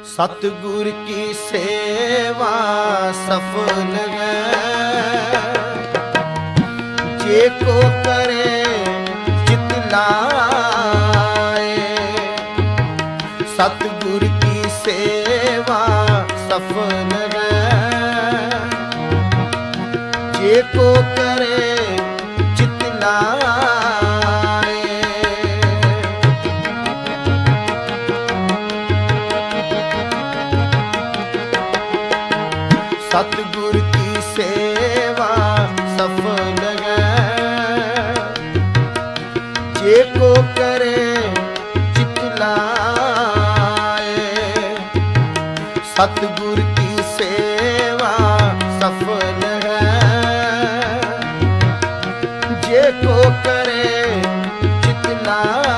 सतगुर की सेवा सफल है, जे को करे चित लाए। सतगुर की सेवा सफल है, जे को करे चित लाए। सतगुर की सेवा सफल है, जे को करे चित लाए। सतगुर की सेवा सफल है, जे को करे चित लाए।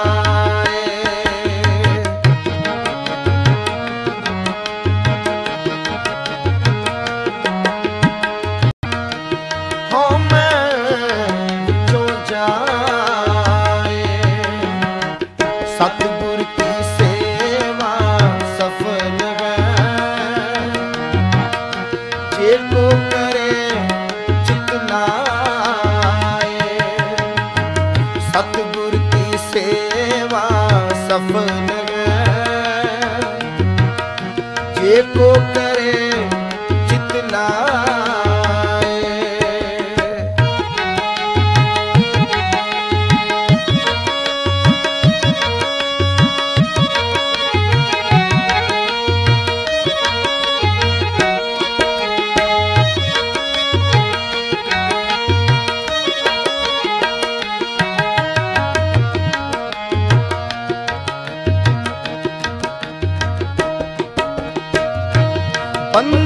सतगुर की सेवा सफल है, जे को करे चित लाए। सतगुर की सेवा सफल है, जे को करे चित लाए। बंद